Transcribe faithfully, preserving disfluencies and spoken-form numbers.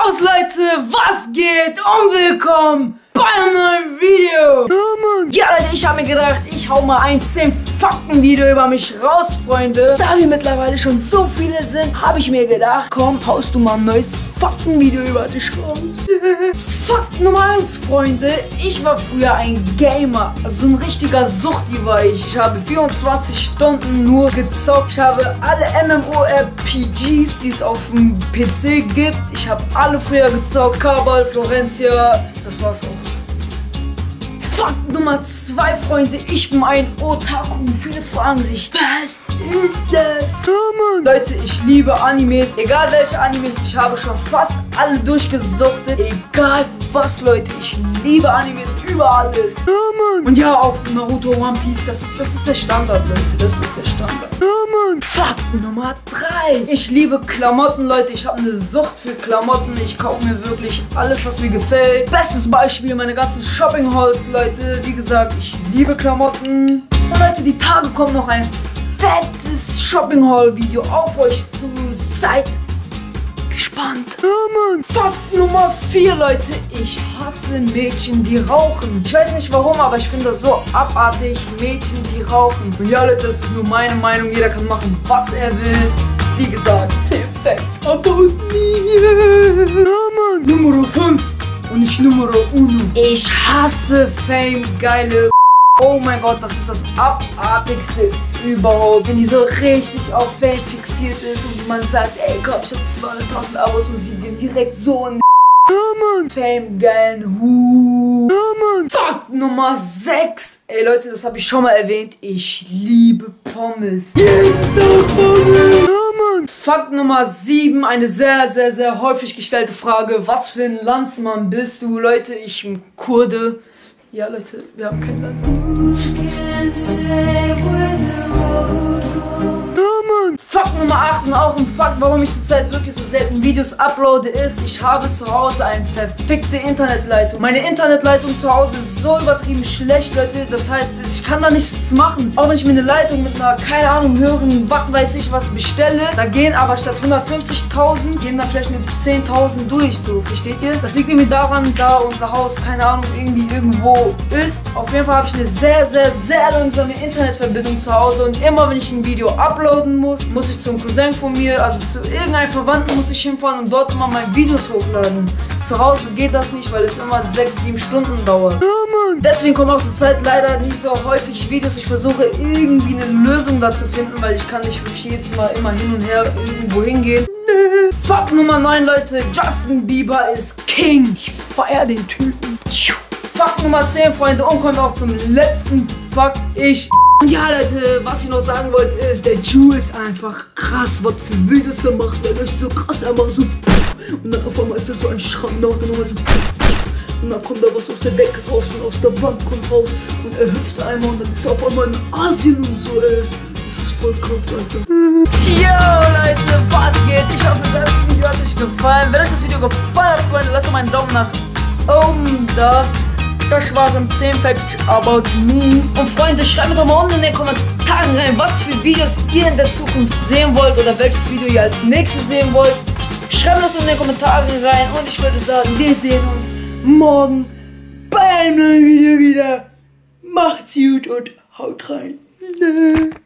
Servus Leute, was geht und willkommen bei einem neuen Video. Ja, Mann. Ja Leute, ich habe mir gedacht, ich hau mal ein zehn Fakten Video über mich raus, Freunde. Da wir mittlerweile schon so viele sind, habe ich mir gedacht, komm, haust du mal ein neues Faktenvideo über dich raus. Fakt Nummer eins, Freunde. Ich war früher ein Gamer, also ein richtiger Suchti war ich. Ich habe vierundzwanzig Stunden nur gezockt. Ich habe alle MMORPGs, die es auf dem P C gibt. Ich habe alle früher gezockt. Cabal, Florencia, das war's auch. Fakt Nummer zwei, Freunde, ich bin ein Otaku. Viele fragen sich, was ist das? Oh, Leute, ich liebe Animes. Egal welche Animes, ich habe schon fast alle durchgesuchtet. Egal was, Leute, ich liebe Animes über alles. Oh, und ja, auch Naruto, One Piece, das ist, das ist der Standard, Leute. Das ist der Standard. Oh, Fakt Nummer drei. Ich liebe Klamotten, Leute. Ich habe eine Sucht für Klamotten. Ich kaufe mir wirklich alles, was mir gefällt. Bestes Beispiel, meine ganzen Shopping-Halls, Leute. Wie gesagt, ich liebe Klamotten. Und Leute, die Tage kommt noch ein fettes Shopping-Haul-Video auf euch zu. Seid gespannt. Ja, Mann. Fakt Nummer vier, Leute. Ich hasse Mädchen, die rauchen. Ich weiß nicht warum, aber ich finde das so abartig. Mädchen, die rauchen. Und ja, Leute, das ist nur meine Meinung. Jeder kann machen, was er will. Wie gesagt, zehn Facts about me. Ja, Mann. Nummer fünf. Und nicht Numero uno. Ich hasse Fame, geile. Oh mein Gott, das ist das abartigste überhaupt. Wenn die so richtig auf Fame fixiert ist und man sagt, ey komm, ich hab zweihunderttausend Abos und sie gehen direkt so in ja, Fame, geilen Hu. Ja, Mann. Fakt Nummer sechs. Ey Leute, das habe ich schon mal erwähnt. Ich liebe Pommes. Jeden Tag Pommes. Ja, Mann. Fakt Nummer sieben. Eine sehr, sehr, sehr häufig gestellte Frage. Was für ein Landsmann bist du? Leute, ich bin Kurde. Ja, Leute, wir haben kein Land. Fakt Nummer acht und auch ein Fakt, warum ich zurzeit wirklich so selten Videos uploade, ist, ich habe zu Hause eine verfickte Internetleitung. Meine Internetleitung zu Hause ist so übertrieben schlecht, Leute. Das heißt, ich kann da nichts machen. Auch wenn ich mir eine Leitung mit einer, keine Ahnung, höheren Watt, weiß ich was, bestelle, da gehen aber statt hundertfünfzigtausend, gehen da vielleicht nur zehntausend durch, so, versteht ihr? Das liegt irgendwie daran, da unser Haus, keine Ahnung, irgendwie irgendwo ist. Auf jeden Fall habe ich eine sehr, sehr, sehr langsame Internetverbindung zu Hause und immer, wenn ich ein Video uploaden muss, muss ich zum Cousin von mir, also zu irgendeinem Verwandten muss ich hinfahren und dort immer meine Videos hochladen. Zu Hause geht das nicht, weil es immer sechs, sieben Stunden dauert. Ja, Mann. Deswegen kommen auch zur Zeit leider nicht so häufig Videos. Ich versuche irgendwie eine Lösung da zu finden, weil ich kann nicht wirklich jedes Mal immer hin und her irgendwo hingehen. Fakt Nummer neun, Leute. Justin Bieber ist King. Ich feiere den Typen. Fakt Nummer zehn, Freunde. Und kommen wir auch zum letzten Fakt. Ich... Und ja, Leute, was ich noch sagen wollte ist, der Ju ist einfach krass, was für Videos der macht, der ist so krass, er macht so und dann auf einmal ist das so ein Schrank, da macht er nochmal so und dann kommt da was aus der Decke raus und aus der Wand kommt raus und er hüpft einmal und dann ist er auf einmal in Asien und so, ey. Das ist voll krass, Alter. Tja, Leute, was geht? Ich hoffe, das Video hat euch gefallen. Wenn euch das Video gefallen hat, Freunde, lasst doch mal einen Daumen nach oben da. Das waren zehn Facts about me. Und Freunde, schreibt mir doch mal unten in den Kommentaren rein, was für Videos ihr in der Zukunft sehen wollt oder welches Video ihr als nächstes sehen wollt. Schreibt mir das in den Kommentaren rein und ich würde sagen, wir sehen uns morgen bei einem neuen Video wieder. Macht's gut und haut rein.